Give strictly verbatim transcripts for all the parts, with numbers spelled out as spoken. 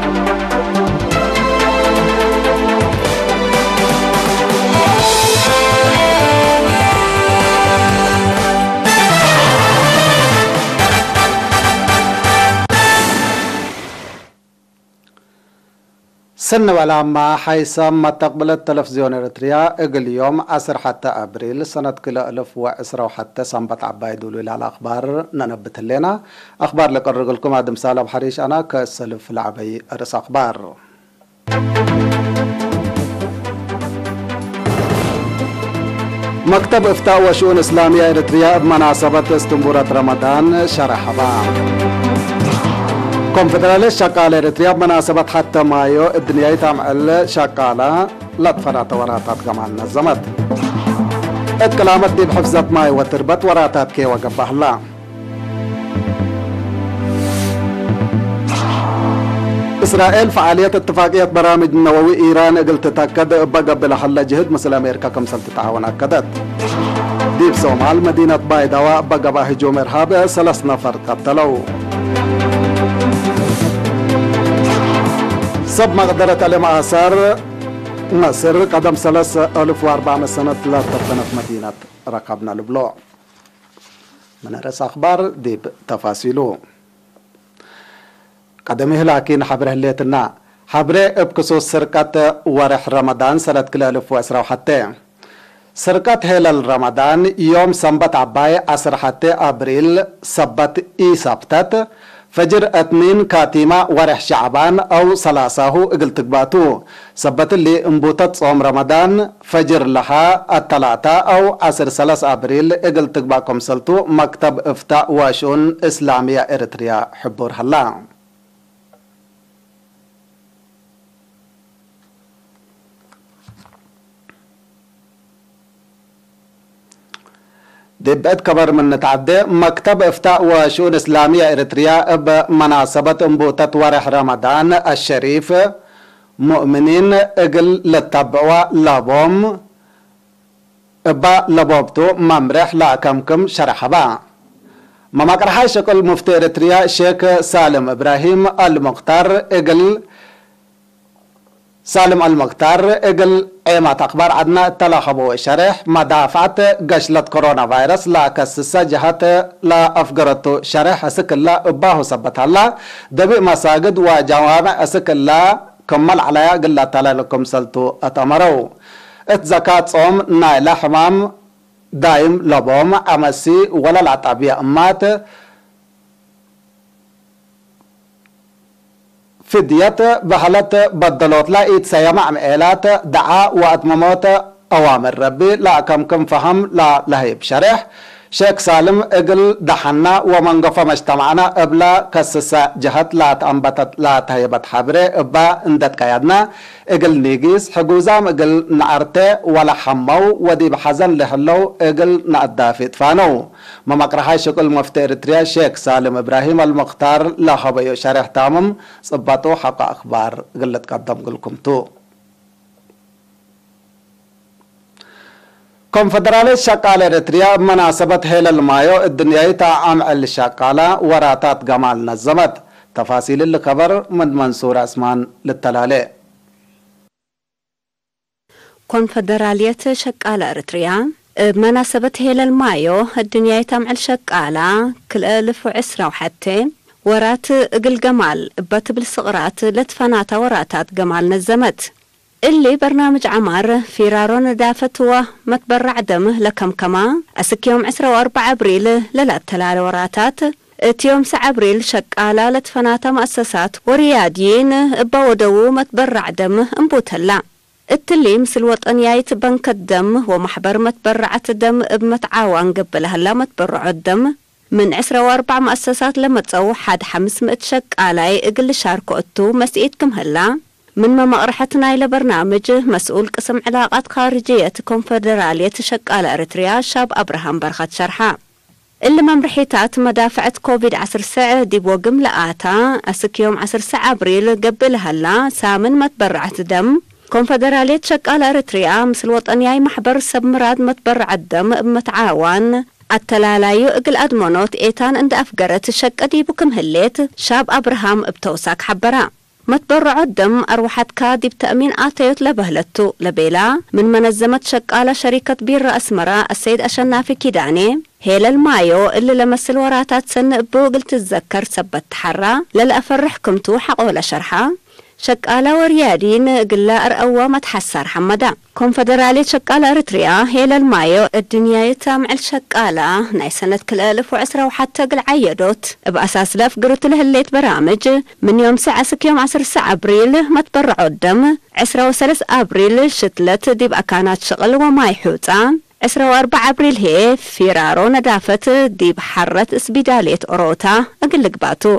سن ولما حيثم ما تقبلت تلفزيون إريتريا إجل يوم عشرة حتى أبريل سنة كلا ألف وعشرة وحتى سنبت عبايد ولولا على أخبار ننبت لنا أخبار لقرق لكم عدم سالم حريش أنا كسلف العبي أرس أخبار. مكتب إفتاء وشؤون إسلامية إريتريا بمناسبة استنبورة رمضان شرح بعض. كونفدرالية شقالة إريتريا بمناسبة حتى مايو الدنيا تعمل شقالة لطفرات وراتات كمان نظمت. اتكلامت دي بحفظة مايو وتربت وراتات كي وقبه الله. إسرائيل فعالية اتفاقية برامج النووي إيران قل تتأكد بقبل حل جهد مثل أمريكا كمسل تتعاون أكدت. ديب صومال مدينة بايداوا بقبا هجوم إرهاب ثلاث نفر قتلوا. سب مقدرة المآثار مصر قدم ثلاث ألف وأربعمائة سنة لا تبنت مدينة رقبنا البلوع. من رأس أخبار ديب تفاصيله قدمه لكن حبره ليتنا حبره ابكسوس سرقة ورح رمضان سنة كلا ألف وعشرة حتى سرقة هلال رمضان يوم سنبت عباي عشرة حتى أبريل سبت إي سبتت فجر اثنين كاتيما ورح شعبان او سلاساهو اقل تقباتو سبت اللي انبوتت صوم رمضان فجر لها الثلاثة او عصر سلاس ابريل اقل تقباكم سلطو مكتب افتاء وشؤون اسلامية اريتريا حبور هلا دبت كبر من نتعدى مكتب افتاء وشؤون اسلامية اريتريا بمناسبة انبوتة ورح رمضان الشريف مؤمنين اقل للتبعوا لابوم با لبوبتو ممرح لاكمكم شرحبا مماكرحا شكل مفتي اريتريا شيخ سالم ابراهيم المختار اقل سالم المختار اقل ايما تخبر عدنا تلاخبو شرح مدافعة قشلة كورونا فيروس لا كسسة جهات لا افقرتو شرح اسك الله اباهو سبت الله دبي مساجد وجوامع اسك الله كمل عليا قل تلا لكم سلطو اتمرو ات زكاة صوم نايلة حمام دايم لبوم امسي ولا العطابية امات فديت بحالة بدلوت لا إيد سيما عمئلات دعا واتمموت أوامر ربي لا كم كم فهم لا لهيب شرح شيخ سالم اقل دحنا ومنقف مجتمعنا ابلا كسسة جهت لا تنبتت لا تهيبت حبره ابا اندت كيادنا اقل نيجيس حقوزام اقل نعرته ولا حمو ودي بحزن لحلو اقل نعدافت فانو ما مقرحي شكل مفتي اريتريا شيخ سالم ابراهيم المختار لا خبيو شرح تامم صباتو حق اخبار قلت قدم قلكم تو كونفدرالية شقالة إريتريا بمناسبة هلال مايو الدنيا تعام الشقالة وراتات جمال نظمت تفاصيل الخبر من منصور اسمان للتلالي كونفدرالية شقالة إريتريا بمناسبة هلال مايو الدنيا تعام الشقالة كل ألف وعسرة وحتى ورات اقل جمال باتبل صغرات لتفنات وراتات جمال نظمت اللي برنامج عمار في رارون دافتوه متبرع دمه لكم كما أسك يوم عشرة وأربعة أبريل للا تلال وراتات تيوم سبعة أبريل شقالة لتفنات مؤسسات ورياديين بودو متبرع دمه انبوتلا التلي مثل وطنيايت بنك الدم ومحبر متبرعة دم بمتعاون قبل هلا متبرع الدم من عشرة وأربع مؤسسات لما تصو حد حمس مئة شقالة اقل شاركو اتو مسئيتكم هلا من ما مقرحتنا إلى برنامج مسؤول قسم علاقات خارجية كونفدرالية شقالة إريتريا شاب أبراهام برخت شرحة اللي ممرحيتات مدافعة كوفيد عشر ساعة دي بوقم لآتا أسك يوم عشر ساعة أبريل قبل هلا سامن متبرعة دم كونفدرالية شقالة إريتريا مثل وطنياي محبر سبمراد متبرعة دم بمتعاون التلالايو اقل أدمونوت ايتان اند أفقرت الشق دي بكم هليت شاب أبراهام بتوساك حبرا متبرع الدم أروحت كادي بتأمين آتيوت لبهلتو لبيلا من منظمة شقالة شركة بير أسمرة السيد أشنافي كيداني هيل المايو اللي لمس الوراتات سن بوغل تتذكر سبت حرة للأفرحكمتو حقولة شرحة شقالة وريادين قلا أرقوة متحسر حمدا كونفدرالية شقالة إريتريا هيل المايو الدنيا يتامع الشقالة ناي سنة كل ألف وعسرة وحتى قل عيدوت بأساس لاف قرط له الليت برامج من يوم ساعة سك يوم عشر ساعة أبريل متبرعوا الدم عسرة وثلاث أبريل شتلت دي بأكانات شغل وما يحوطا عسرة وأربعة أبريل هي فيرارو ندافت دي بحرة اسبيدالية أوروتا أقلق باتو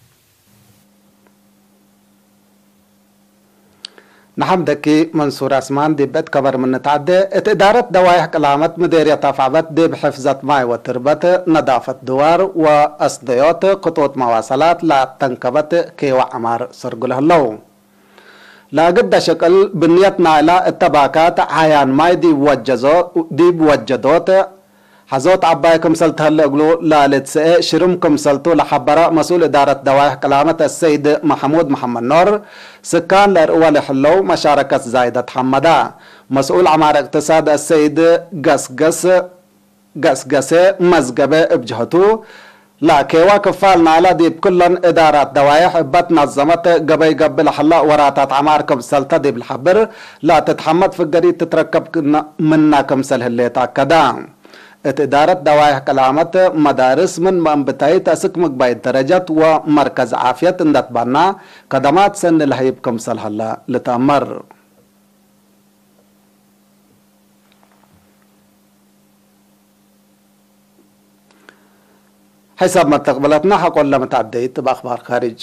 نحمدكي منصور عثمان دي بيت كبر من نتعدى اتدارت دوايح كلامت مديرية طافعبت دي بحفظة ماي وتربت نظافة دوار وأصديات خطوط مواصلات لا تنكبت كي وعمار سرقله اللو لا قد شكل بنيتنا على التباكات عيان ماي دي وجزو دي بوجدوت حزوت عبايكم سلت هلقلو لا لتسئ شرمكم سلتو لحبراء مسؤول إدارة دوايح كلامة السيد محمود محمد نور سكان لرؤوا لحلو مشاركة زايدة حمدا مسؤول عمار اقتصاد السيد قس قس قس قس مزقبة بجهتو لا كيوا كفالنا على دي بكلن إدارات دوايح بات نظمت قبي قبل حلا وراتات عماركم سلطة دي بالحبر لا تتحمد في القريب تتركب منا كمسل هليتا كدام إدارة دوايح كلامت مدارس من منبتاي تاسك مقباي درجات ومركز عافية اندت بنا قدمات سن الهيب كمسل هلا لتأمر حسب ما تقبلتنا حقول لما تعديت بأخبار خارج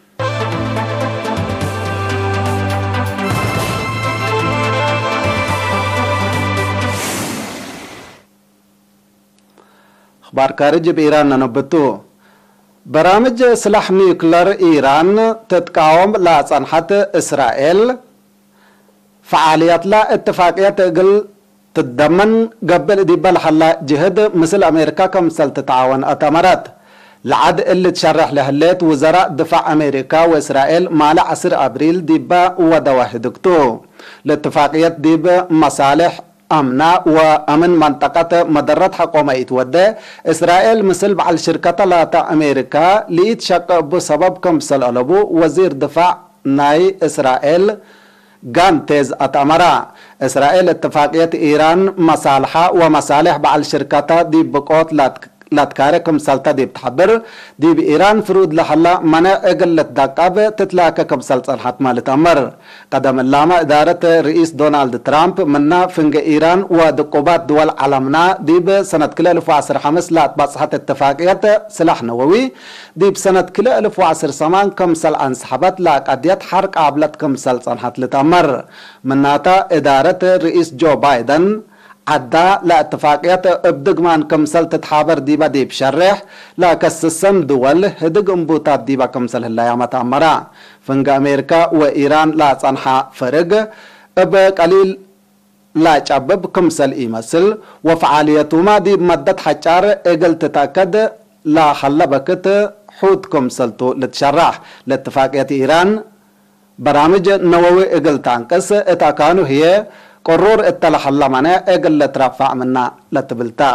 أخبار خارج بإيران نبتو برامج سلاح نيوكلر إيران تتقاوم لا صنحة إسرائيل فعاليات لا اتفاقية تقل تتضمن قبل ديبال حلا جهد مثل أمريكا كمثل تتعاون أتمرت لعد اللي تشرح لهليت وزراء دفاع أمريكا وإسرائيل مال عشرة أبريل ديبا ودواهدكتو لاتفاقية ديب مصالح أمنا وأمن منطقة مدرة حكومة يتودى إسرائيل مثل بعل شركة لا أمريكا ليتشك بسبب كمسل ألبو وزير دفاع ناي إسرائيل غانتيز أتمرا إسرائيل اتفاقية إيران مصالحة ومصالح بعل شركة دي بقوت لا تكاركم سلطة دي بتحبر دي بإيران فرود لحلا منع اقلت دقاب تتلاك كبسل صلحات مالت أمر قدم اللامة إدارة رئيس دونالد ترامب منا فنج إيران ودقوبات دول عالمنا دي بسنة كلا ألف وعشر خمس لا تبصحت اتفاقية سلاح نووي دي بسنة كلا ألف وعشر سمان كمسل انسحبت لا قديت حرق عبلت كمسل صلحات لتأمر مناتا إدارة رئيس جو بايدن عدا لا اتفاقيات ابدقمان كمسل تتحابر ديبا ديب شرح لا كسسن دول هدق انبوتات ديبا كمسل هلا يامت امرا فنق امريكا وايران لا صنحا فرق ابا قليل لا جابب كمسل ايمسل وفعاليتو ما ديب مدد حجار اقل تتاكد لا خلبكت حوت كمسلتو لتشرح لاتفاقيات ايران برامج نووي اقل تانكس اتاكانو هي قرور اتلح الله منا اقل لترفع منا لتبلتا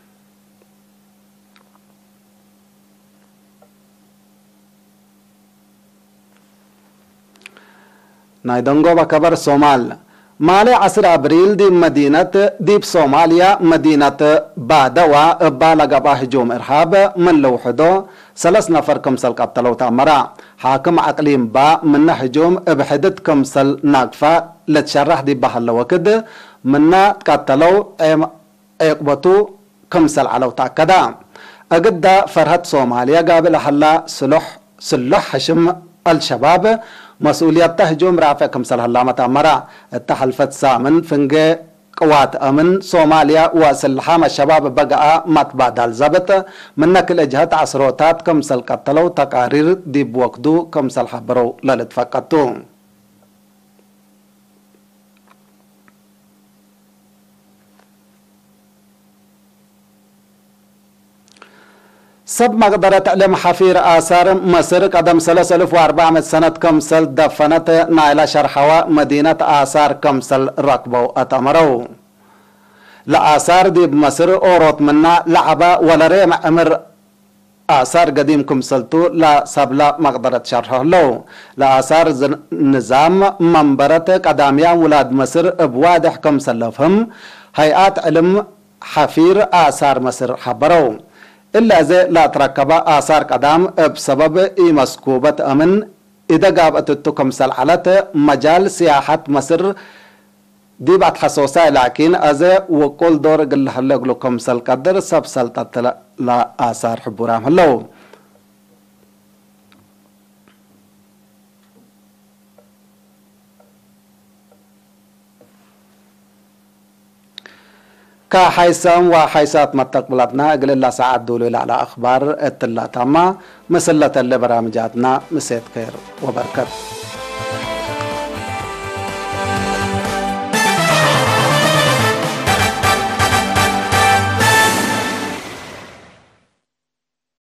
نايدنغو بكبر صومال مالي عصر أبريل دي مدينة ديب صوماليا مدينة بادوا بالغ هجوم إرهاب من لوحدو سلس نفر كمسل قبطلو تأمرا حاكم عقليم با من هجوم بحدد كمسل ناقفة لتشرح دي بحل وكد منا تقتلو ايقبطو كمسل علو تاكدا اقد فرهد صوماليا قابل حلا سلح سلح حشم الشباب مسؤوليات تهجم رافع كمسل هلامة أمرا التحلفت سامن فنجي قوات أمن صوماليا وسلحام الشباب بقى متبادل زبط من كل جهات عصروتات كمسل قتلو تقارير دي بوقدو كمسل حبرو للتفقتو سب مقدرة تعلم حفير آثار مصر قدم ثلاثة آلاف وأربعمائة سنة كمسل دفنت نايلة شرحوة مدينة آثار كمسل ركبوا أتمروا لآثار دي بمصر أوروت منا لعبة ولا ريم أمر آثار قديم كمسلتو لا سبلا مقدرة شرحه له لآثار نظام منبرة قدامية ولاد مصر بوادح كمسلفهم هيئات علم حفير آثار مصر حبروا إلا زي لا تركب آثار قدام بسبب إي مسكوبة أمن إذا قابت التكمسل على مجال سياحة مصر دي بعد حسوسة لكن أزي وكل دور قل هلق لكم سل قدر سب سلطة لا آثار حبورام هلو كحيسان وحيسات متقبلتنا قل الله ساعات دولي على أخبار التلاتما مسلة اللي برامجاتنا مسيت خير وبركات